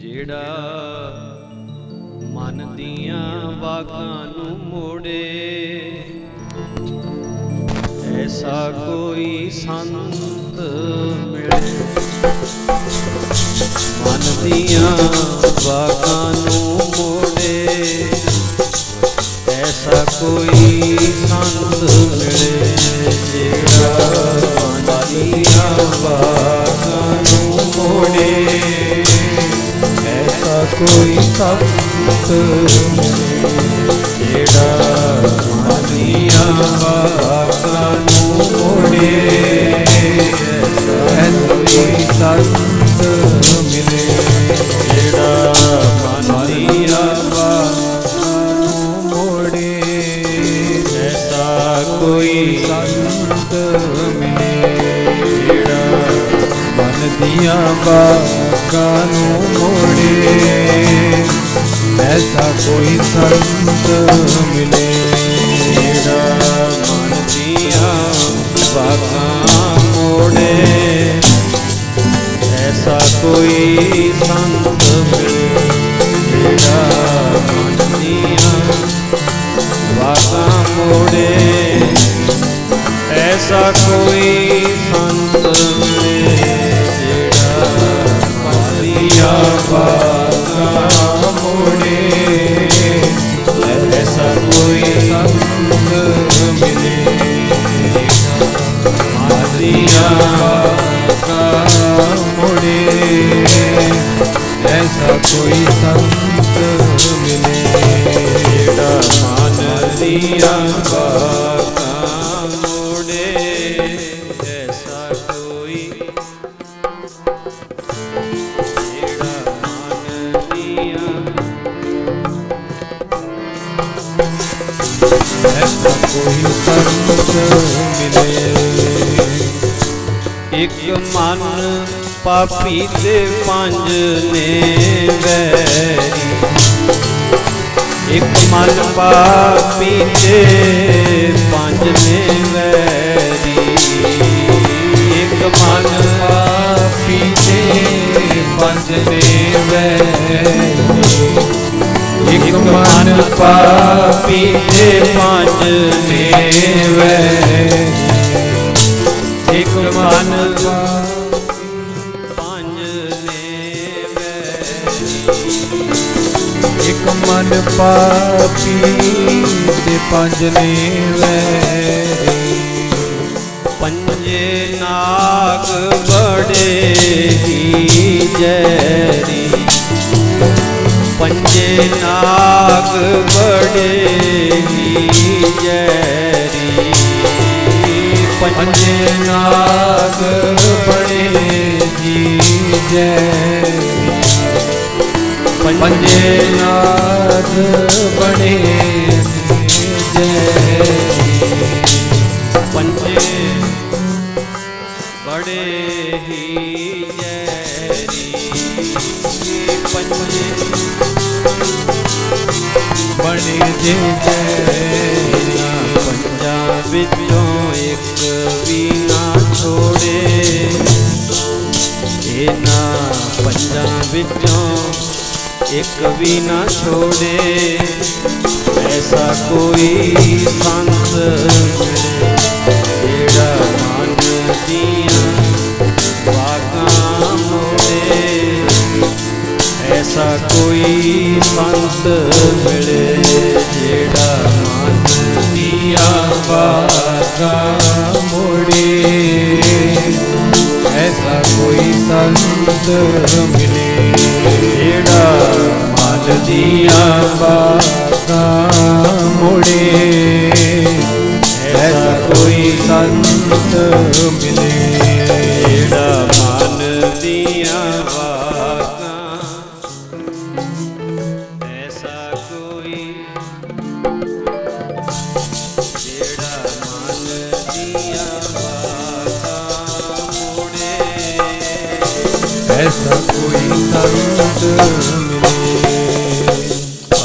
जेड़ा मन दियां वागां नूं मोड़े, ऐसा कोई संत मिले। मन दियां वागां नूं मोड़े, ऐसा कोई संत मिले। जेड़ा मन दियां वागां नूं मोड़े, ऐसा कोई संत मिले। जेड़ा मन दियां वागां नूं मोड़े, ऐसा कोई संत मिले। जेड़ा मन दियां वागां नूं मोड़े, ऐसा कोई संत मिले। जेड़ा मन दियां वागां नूं मोड़े, ऐसा कोई संत मिले। जेड़ा मन दियां वागां मोड़े, ऐसा कोई संत मिले। जेड़ा मन दियां वागां मोड़े, ऐसा कोई संत मिले। जेड़ा मन दियां वागां मोड़े, ऐसा कोई संत मिले। मन दियां वागां मोड़े, ऐसा कोई संत मिले। जेड़ा मन दियां वागां मोड़े, ऐसा कोई। जेड़ा मन दियां, ऐसा कोई संत मिले। एक मन पापी ते पंज ने वैरी, एक मन पापी ते पंज ने वैरी। एक मन पापी ते पंज ने वैरी, एक मन पापी ते पंज ने वैरी। एक मन पंज ने वैरी, एक मन पापी ते पंज ने वैरी। पंजे नाग बड़े ही जैरी, पंजे नाग बड़े ही जैरी। पंजे नाग बड़े ही जैरी, पंजे नाग बड़े ही जैरी। पंजे बड़े ही जैरी, पंजे बड़े जे जैरी। पंजा विचों एक भी ना छोड़े, इना पंजा विचों एक भी ना छोड़े। ऐसा कोई संत मिले। जेड़ा मन दियां वागां मोड़े, ऐसा कोई संत मिले। जेड़ा मन दियां वागां मोड़े, ऐसा कोई संत मिले। जेड़ा मन दियां वागां मोड़े, ऐसा कोई संत मिले। जेड़ा मन दियां वागां, ऐसा कोई। जेड़ा मन दियां वागां मोड़े, ऐसा कोई संत